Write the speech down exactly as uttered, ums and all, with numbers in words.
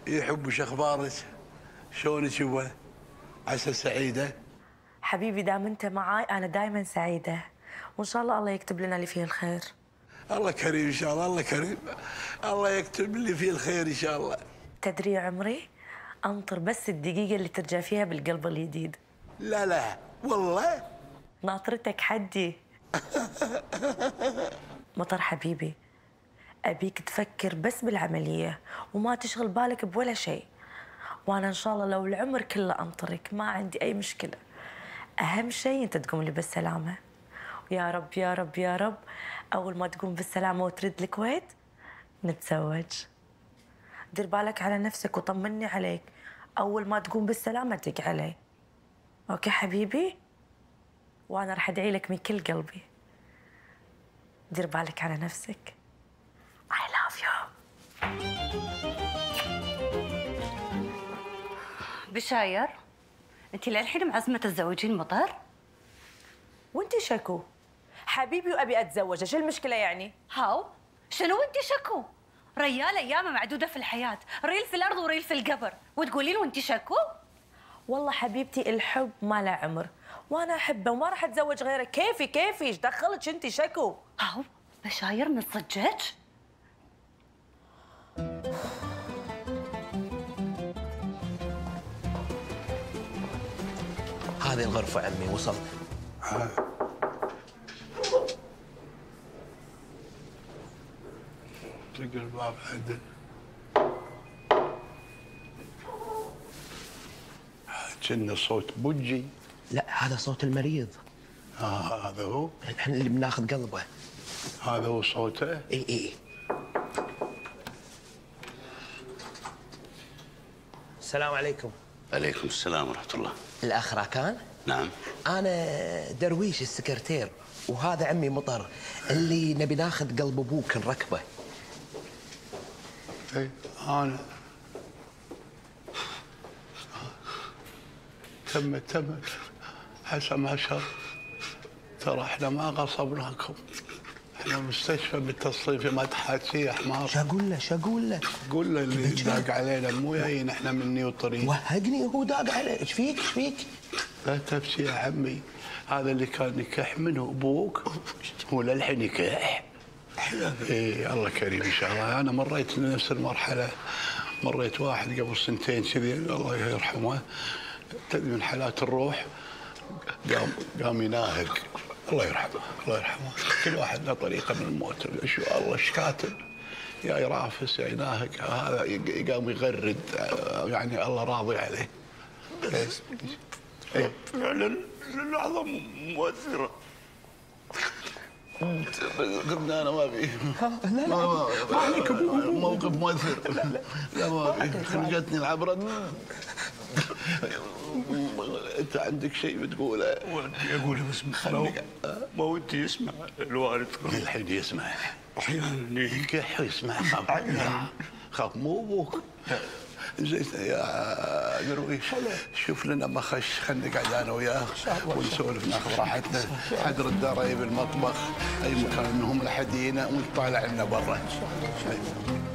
يحب وش اخبارك؟ شلونك يبا؟ عسى سعيده؟ حبيبي دام انت معاي انا دائما سعيده، وان شاء الله الله يكتب لنا اللي فيه الخير. الله كريم ان شاء الله، الله كريم، الله يكتب لي فيه الخير ان شاء الله. تدري يا عمري، انطر بس الدقيقه اللي ترجع فيها بالقلب الجديد. لا لا والله ناطرتك حدي. مطر حبيبي، ابيك تفكر بس بالعمليه وما تشغل بالك بولا شيء، وانا ان شاء الله لو العمر كله انطرك ما عندي اي مشكله. اهم شيء انت تقوم لي بالسلامه، ويا رب يا رب يا رب اول ما تقوم بالسلامه وترد الكويت نتزوج. دير بالك على نفسك وطمني عليك، اول ما تقوم بالسلامه دق علي. اوكي حبيبي؟ وانا راح ادعي لك من كل قلبي. دير بالك على نفسك. I love you. بشاير، انت للحين معزمه تتزوجين مطر؟ وانت شكو حبيبي وابي اتزوجه، شو المشكله يعني؟ هاو شنو وانت شكو؟ ريال ايامه معدوده في الحياه، ريل في الارض وريل في القبر، وتقولين وانت شكو؟ والله حبيبتي الحب ما له عمر، وانا احبه وما راح اتزوج غيره. كيفي كيفي ايش دخلك انت شكو؟ هاو بشاير من صدقك؟ هذه الغرفة عمي وصلت. طق الباب عدل. كأنه صوت بوجي. لا هذا صوت المريض. اه هذا هو؟ احنا اللي بناخذ قلبه. هذا هو صوته؟ اي اي. السلام عليكم. عليكم السلام ورحمة الله. الأخ راكان؟ نعم. أنا درويش السكرتير، وهذا عمي مطر اللي نبي ناخذ قلب أبوك نركبه. اي أنا. تمت تمت حسب ما شاء. ترى احنا ما غصبناكم، احنا مستشفى متصلين في مدحاتي يا حمار. شو أقول له شو أقول له؟ قول له اللي داق علينا مو جايين احنا من نيوطرين. وهقني وهو داق عليه، ايش فيك ايش فيك؟ لا تبكي يا عمي، هذا اللي كان يكح منه ابوك هو للحين يكح. اي الله كريم ان شاء الله. انا مريت نفس المرحله، مريت واحد قبل سنتين كذي الله يرحمه، تدري من حالات الروح، قام قام يناهق الله يرحمه الله يرحمه. كل واحد له طريقه من الموت، شو الله ايش كاتب، يا يرافس يا يناهق، هذا قام يغرد، يعني الله راضي عليه. إيه؟ فعلا لحظة مؤثرة. قلنا انا ما ابي. لا لا ما عليك موقف مؤثر. لا لا لا ما ابي، خلقتني العبرة. انت عندك شيء بتقوله؟ ودي اقوله بس ما ما ودي يسمع الوالد. الحين يسمع. احيانا كح يسمع. خاف خاف مو ابوك. زين يا درويش، شوف لنا مخش، خلينا نقعد انا وياه ونسولف ناخذ راحتنا، حدر الدرايب المطبخ اي مكان انهم لحدينا ونطالع لنا برا.